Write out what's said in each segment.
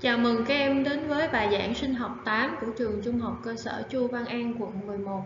Chào mừng các em đến với bài giảng sinh học 8 của trường Trung học cơ sở Chu Văn An, quận 11.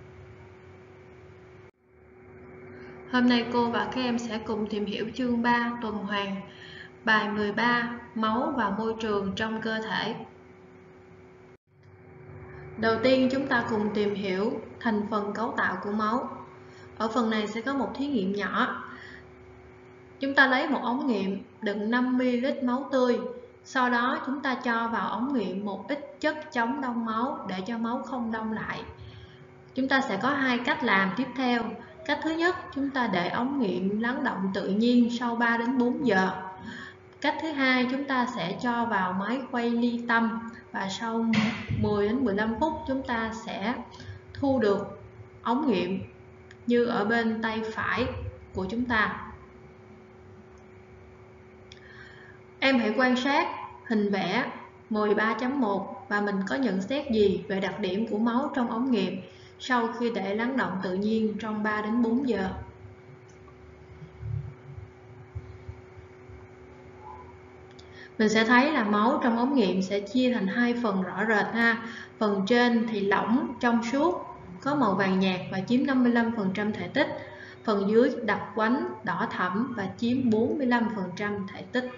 Hôm nay cô và các em sẽ cùng tìm hiểu chương 3 tuần hoàn, bài 13 máu và môi trường trong cơ thể. Đầu tiên chúng ta cùng tìm hiểu thành phần cấu tạo của máu. Ở phần này sẽ có một thí nghiệm nhỏ. Chúng ta lấy một ống nghiệm đựng 50ml máu tươi. Sau đó chúng ta cho vào ống nghiệm một ít chất chống đông máu để cho máu không đông lại. Chúng ta sẽ có hai cách làm tiếp theo. Cách thứ nhất, chúng ta để ống nghiệm lắng động tự nhiên sau 3 đến 4 giờ. Cách thứ hai, chúng ta sẽ cho vào máy quay ly tâm và sau 10 đến 15 phút chúng ta sẽ thu được ống nghiệm như ở bên tay phải của chúng ta. Em hãy quan sát hình vẽ 13.1 và mình có nhận xét gì về đặc điểm của máu trong ống nghiệm sau khi để lắng động tự nhiên trong 3 đến 4 giờ. Mình sẽ thấy là máu trong ống nghiệm sẽ chia thành hai phần rõ rệt ha. Phần trên thì lỏng trong suốt, có màu vàng nhạt và chiếm 55% thể tích. Phần dưới đặc quánh, đỏ thẫm và chiếm 45% thể tích.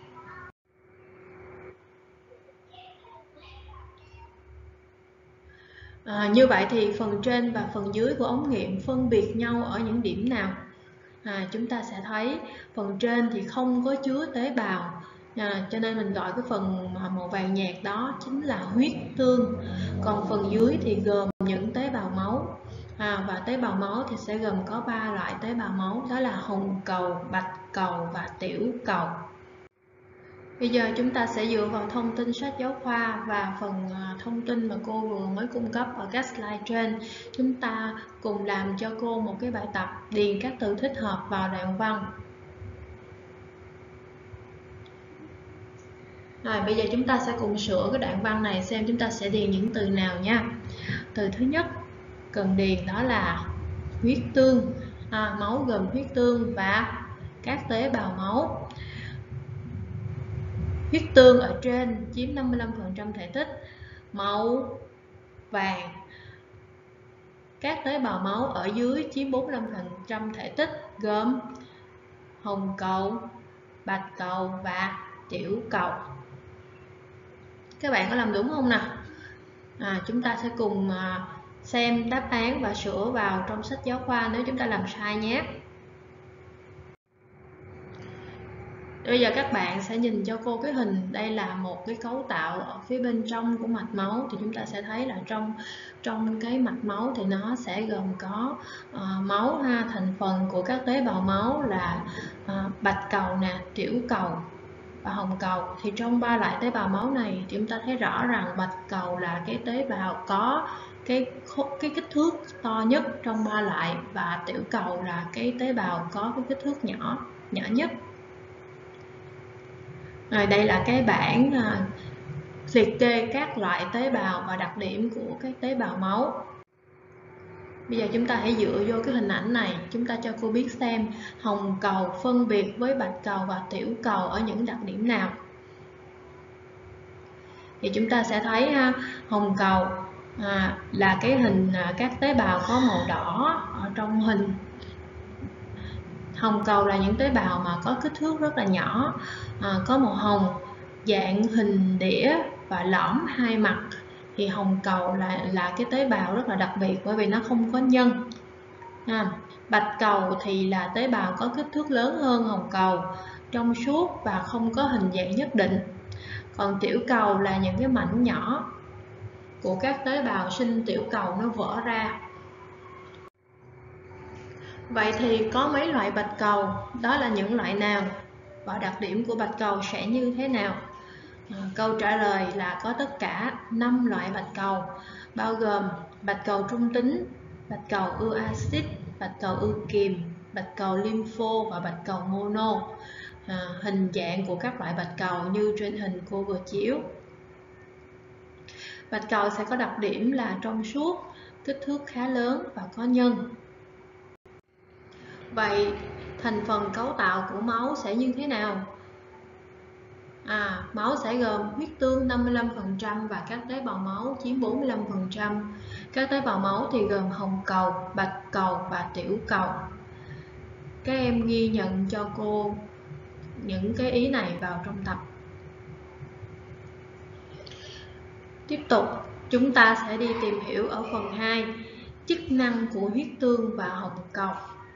Như vậy thì phần trên và phần dưới của ống nghiệm phân biệt nhau ở những điểm nào? Chúng ta sẽ thấy phần trên thì không có chứa tế bào, cho nên mình gọi cái phần màu vàng nhạt đó chính là huyết tương. Còn phần dưới thì gồm những tế bào máu, và tế bào máu thì sẽ gồm có 3 loại tế bào máu, đó là hồng cầu, bạch cầu và tiểu cầu. Bây giờ chúng ta sẽ dựa vào thông tin sách giáo khoa và phần thông tin mà cô vừa mới cung cấp ở các slide trên. Chúng ta cùng làm cho cô một cái bài tập điền các từ thích hợp vào đoạn văn. Rồi bây giờ chúng ta sẽ cùng sửa cái đoạn văn này xem chúng ta sẽ điền những từ nào nha. Từ thứ nhất cần điền đó là huyết tương. Máu gồm huyết tương và các tế bào máu. Huyết tương ở trên chiếm 55% thể tích, màu vàng. Các tế bào máu ở dưới chiếm 45% thể tích, gồm hồng cầu, bạch cầu và tiểu cầu. Các bạn có làm đúng không nào? Chúng ta sẽ cùng xem đáp án và sửa vào trong sách giáo khoa nếu chúng ta làm sai nhé. Bây giờ các bạn sẽ nhìn cho cô cái hình, đây là một cái cấu tạo ở phía bên trong của mạch máu. Thì chúng ta sẽ thấy là trong cái mạch máu thì nó sẽ gồm có máu ha, thành phần của các tế bào máu là bạch cầu nè, tiểu cầu và hồng cầu. Thì trong 3 loại tế bào máu này thì chúng ta thấy rõ rằng bạch cầu là cái tế bào có cái kích thước to nhất trong 3 loại, và tiểu cầu là cái tế bào có cái kích thước nhỏ nhất. Rồi đây là cái bảng liệt kê các loại tế bào và đặc điểm của các tế bào máu. Bây giờ chúng ta hãy dựa vô cái hình ảnh này, chúng ta cho cô biết xem hồng cầu phân biệt với bạch cầu và tiểu cầu ở những đặc điểm nào. Thì chúng ta sẽ thấy hồng cầu là cái hình các tế bào có màu đỏ ở trong hình. Hồng cầu là những tế bào mà có kích thước rất là nhỏ, có màu hồng, dạng hình đĩa và lõm hai mặt. Thì hồng cầu là cái tế bào rất là đặc biệt bởi vì nó không có nhân. Bạch cầu thì là tế bào có kích thước lớn hơn hồng cầu, trong suốt và không có hình dạng nhất định. Còn tiểu cầu là những cái mảnh nhỏ của các tế bào sinh tiểu cầu nó vỡ ra. Vậy thì có mấy loại bạch cầu, đó là những loại nào và đặc điểm của bạch cầu sẽ như thế nào? Câu trả lời là có tất cả 5 loại bạch cầu, bao gồm bạch cầu trung tính, bạch cầu ưa axit, bạch cầu ưa kiềm, bạch cầu lympho và bạch cầu mono. Hình dạng của các loại bạch cầu như trên hình cô vừa chiếu. Bạch cầu sẽ có đặc điểm là trong suốt, kích thước khá lớn và có nhân. Vậy thành phần cấu tạo của máu sẽ như thế nào? Máu sẽ gồm huyết tương 55% và các tế bào máu chiếm 45%. Các tế bào máu thì gồm hồng cầu, bạch cầu và tiểu cầu. Các em ghi nhận cho cô những cái ý này vào trong tập. Tiếp tục, chúng ta sẽ đi tìm hiểu ở phần 2, chức năng của huyết tương và hồng cầu.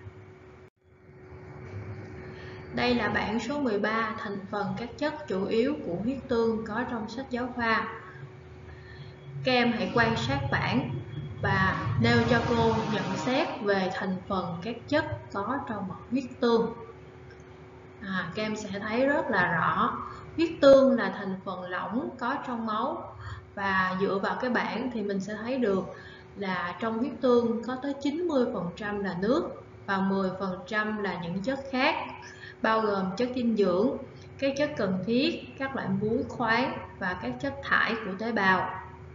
Đây là bảng số 13, thành phần các chất chủ yếu của huyết tương có trong sách giáo khoa. Các em hãy quan sát bảng và nêu cho cô nhận xét về thành phần các chất có trong huyết tương. Các em sẽ thấy rất là rõ, huyết tương là thành phần lỏng có trong máu, và dựa vào cái bảng thì mình sẽ thấy được là trong huyết tương có tới 90% là nước và 10% là những chất khác, bao gồm chất dinh dưỡng, các chất cần thiết, các loại muối khoáng và các chất thải của tế bào.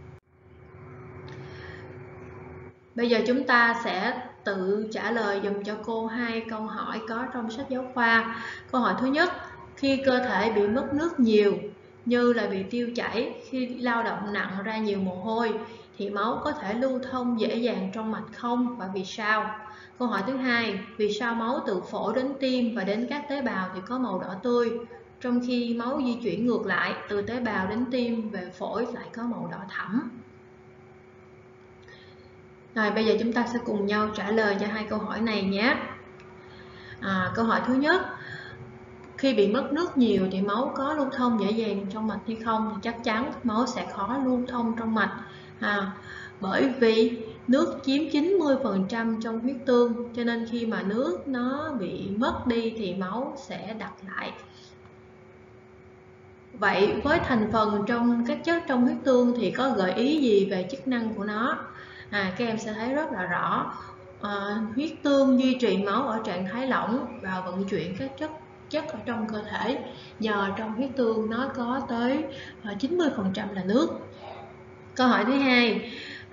Bây giờ chúng ta sẽ tự trả lời dùm cho cô 2 câu hỏi có trong sách giáo khoa. Câu hỏi thứ nhất, khi cơ thể bị mất nước nhiều như là bị tiêu chảy, khi lao động nặng ra nhiều mồ hôi thì máu có thể lưu thông dễ dàng trong mạch không và vì sao? Câu hỏi thứ hai, vì sao máu từ phổi đến tim và đến các tế bào thì có màu đỏ tươi, trong khi máu di chuyển ngược lại từ tế bào đến tim về phổi lại có màu đỏ thẫm? Rồi bây giờ chúng ta sẽ cùng nhau trả lời cho 2 câu hỏi này nhé. Câu hỏi thứ nhất, khi bị mất nước nhiều thì máu có lưu thông dễ dàng trong mạch hay không? Thì chắc chắn máu sẽ khó lưu thông trong mạch, bởi vì nước chiếm 90% trong huyết tương, cho nên khi mà nước nó bị mất đi thì máu sẽ đặt lại. Vậy với thành phần trong các chất trong huyết tương thì có gợi ý gì về chức năng của nó? Các em sẽ thấy rất là rõ, huyết tương duy trì máu ở trạng thái lỏng và vận chuyển các chất ở trong cơ thể, nhờ trong huyết tương nó có tới 90% là nước. Câu hỏi thứ hai,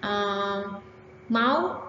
máu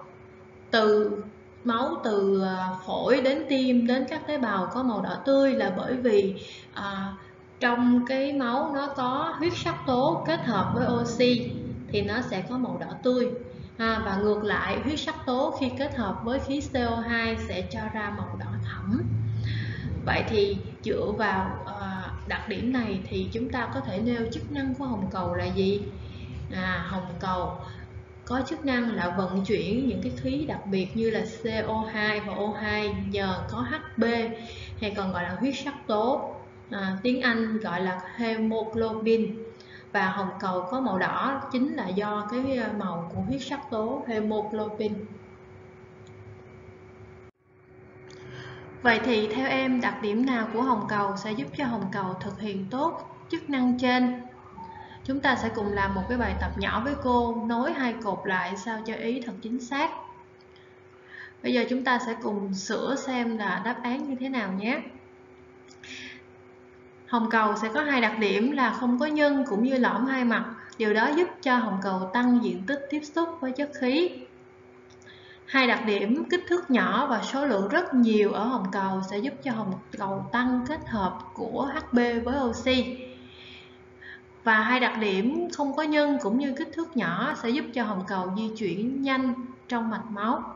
từ phổi đến tim đến các tế bào có màu đỏ tươi là bởi vì trong cái máu nó có huyết sắc tố kết hợp với oxy thì nó sẽ có màu đỏ tươi, và ngược lại huyết sắc tố khi kết hợp với khí CO2 sẽ cho ra màu đỏ thẫm. Vậy thì dựa vào đặc điểm này thì chúng ta có thể nêu chức năng của hồng cầu là gì? Hồng cầu có chức năng là vận chuyển những cái khí đặc biệt như là CO2 và O2 nhờ có HB, hay còn gọi là huyết sắc tố, tiếng Anh gọi là hemoglobin. Và hồng cầu có màu đỏ chính là do cái màu của huyết sắc tố hemoglobin. Vậy thì theo em, đặc điểm nào của hồng cầu sẽ giúp cho hồng cầu thực hiện tốt chức năng trên? Chúng ta sẽ cùng làm một cái bài tập nhỏ với cô, nối 2 cột lại sao cho ý thật chính xác. Bây giờ chúng ta sẽ cùng sửa xem là đáp án như thế nào nhé. Hồng cầu sẽ có 2 đặc điểm là không có nhân cũng như lõm hai mặt. Điều đó giúp cho hồng cầu tăng diện tích tiếp xúc với chất khí. 2 đặc điểm kích thước nhỏ và số lượng rất nhiều ở hồng cầu sẽ giúp cho hồng cầu tăng kết hợp của HB với oxy. Và 2 đặc điểm không có nhân cũng như kích thước nhỏ sẽ giúp cho hồng cầu di chuyển nhanh trong mạch máu.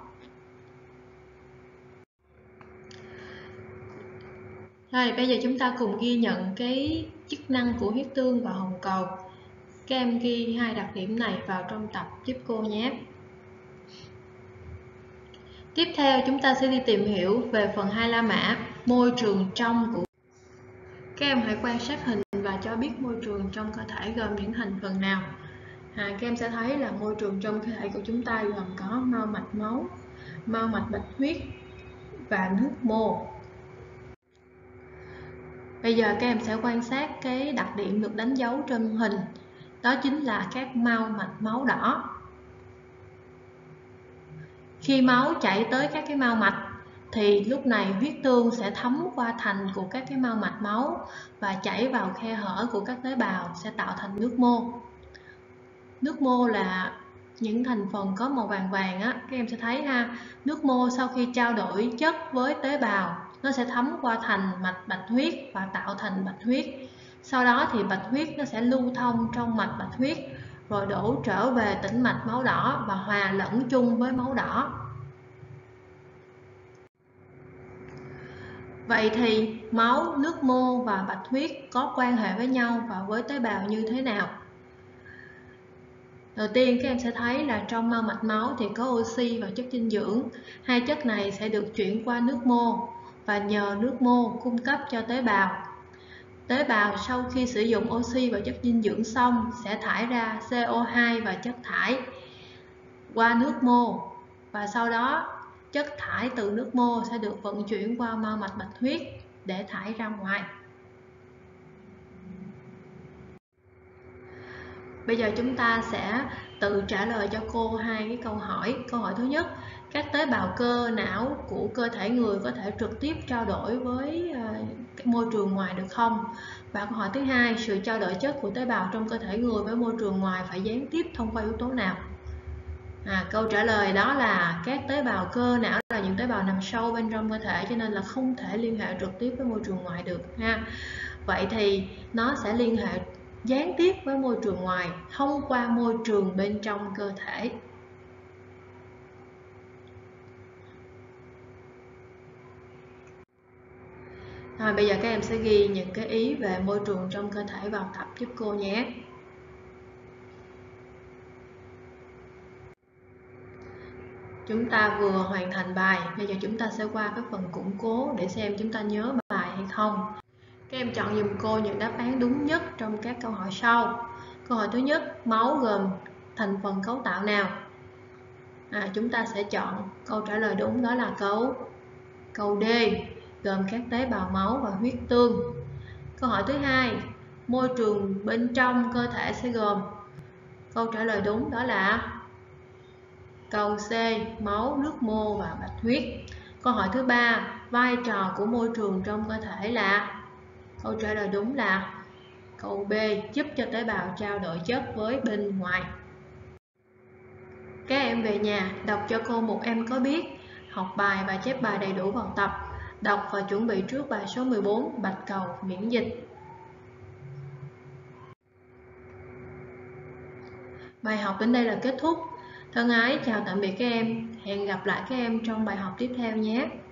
Rồi bây giờ chúng ta cùng ghi nhận cái chức năng của huyết tương và hồng cầu. Các em ghi 2 đặc điểm này vào trong tập giúp cô nhé. Tiếp theo chúng ta sẽ đi tìm hiểu về phần 2 La Mã, môi trường trong của. Các em hãy quan sát hình và cho biết môi trường trong cơ thể gồm những thành phần nào. Các em sẽ thấy là môi trường trong cơ thể của chúng ta gồm có mao mạch máu, mao mạch bạch huyết và nước mô. Bây giờ các em sẽ quan sát cái đặc điểm được đánh dấu trên hình, đó chính là các mao mạch máu đỏ. Khi máu chảy tới các cái mao mạch thì lúc này huyết tương sẽ thấm qua thành của các cái mao mạch máu và chảy vào khe hở của các tế bào sẽ tạo thành nước mô. Nước mô là những thành phần có màu vàng vàng á, các em sẽ thấy ha. Nước mô sau khi trao đổi chất với tế bào, nó sẽ thấm qua thành mạch bạch huyết và tạo thành bạch huyết. Sau đó thì bạch huyết nó sẽ lưu thông trong mạch bạch huyết, rồi đổ trở về tĩnh mạch máu đỏ và hòa lẫn chung với máu đỏ. Vậy thì máu, nước mô và bạch huyết có quan hệ với nhau và với tế bào như thế nào? Đầu tiên các em sẽ thấy là trong mao mạch máu thì có oxy và chất dinh dưỡng. Hai chất này sẽ được chuyển qua nước mô và nhờ nước mô cung cấp cho tế bào. Tế bào sau khi sử dụng oxy và chất dinh dưỡng xong sẽ thải ra CO2 và chất thải qua nước mô, và sau đó chất thải từ nước mô sẽ được vận chuyển qua mao mạch bạch huyết để thải ra ngoài. Bây giờ chúng ta sẽ tự trả lời cho cô hai cái câu hỏi. Câu hỏi thứ nhất, các tế bào cơ não của cơ thể người có thể trực tiếp trao đổi với môi trường ngoài được không? Và câu hỏi thứ hai, sự trao đổi chất của tế bào trong cơ thể người với môi trường ngoài phải gián tiếp thông qua yếu tố nào? Câu trả lời đó là các tế bào cơ não là những tế bào nằm sâu bên trong cơ thể, cho nên là không thể liên hệ trực tiếp với môi trường ngoài được ha. Vậy thì nó sẽ liên hệ gián tiếp với môi trường ngoài thông qua môi trường bên trong cơ thể. Rồi, bây giờ các em sẽ ghi những cái ý về môi trường trong cơ thể vào tập giúp cô nhé. Chúng ta vừa hoàn thành bài, bây giờ chúng ta sẽ qua cái phần củng cố để xem chúng ta nhớ bài hay không. Các em chọn giùm cô những đáp án đúng nhất trong các câu hỏi sau. Câu hỏi thứ nhất, máu gồm thành phần cấu tạo nào? Chúng ta sẽ chọn câu trả lời đúng, đó là câu D, gồm các tế bào máu và huyết tương. Câu hỏi thứ hai, môi trường bên trong cơ thể sẽ gồm, câu trả lời đúng đó là câu C, máu, nước mô và bạch huyết. Câu hỏi thứ ba, vai trò của môi trường trong cơ thể là, câu trả lời đúng là câu B, giúp cho tế bào trao đổi chất với bên ngoài. Các em về nhà đọc cho cô một em có biết, học bài và chép bài đầy đủ vào tập. Đọc và chuẩn bị trước bài số 14, bạch cầu miễn dịch. Bài học đến đây là kết thúc. Thân ái chào tạm biệt các em. Hẹn gặp lại các em trong bài học tiếp theo nhé.